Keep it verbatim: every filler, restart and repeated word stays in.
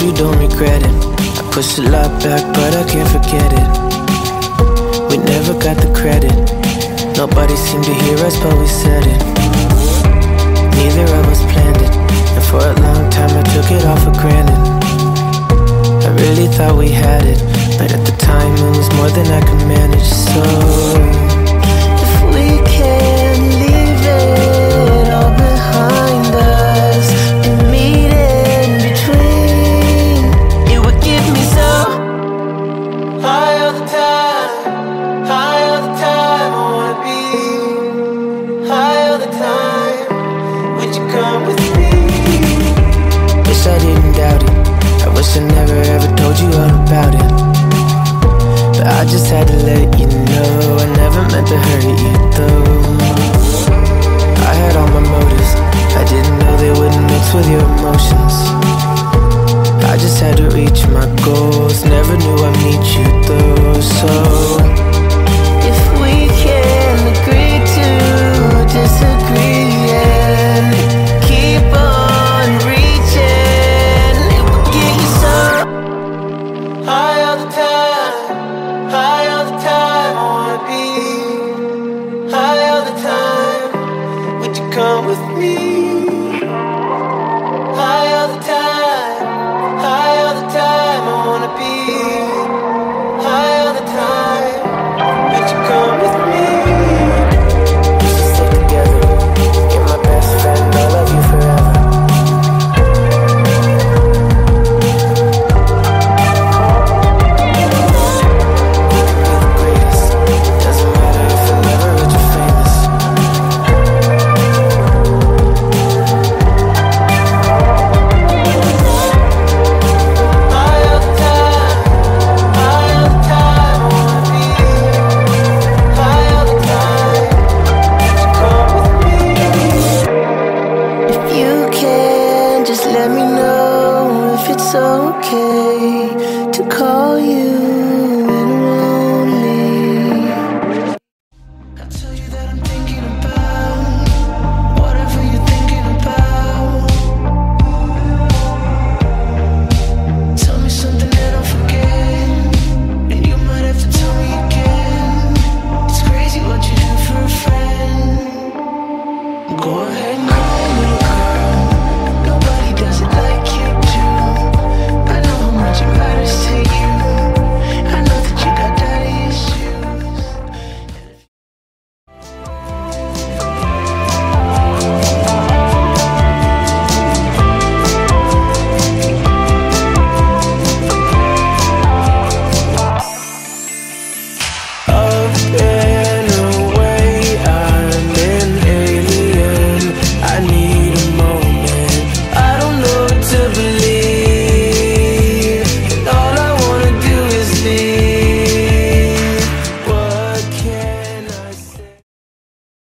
you don't regret it. I push a lot back, but I can't forget it. We never got the credit. Nobody seemed to hear us, but we said it. Neither of us planned it, and for a long time I took it all for granted. I really thought we had it, but at the time it was more than I could manage. So if we can leave it all behind us and meet in between, it would give me so high all the time, high all the time. I wanna be high all the time. Would you come with me? Wish I didn't doubt it. I wish I never ever told you all about it, but I just had to let you know I never meant to hurt you though. I had all my motives, I didn't know they wouldn't mix with your emotions. I just had to reach my goals, never knew I'd meet you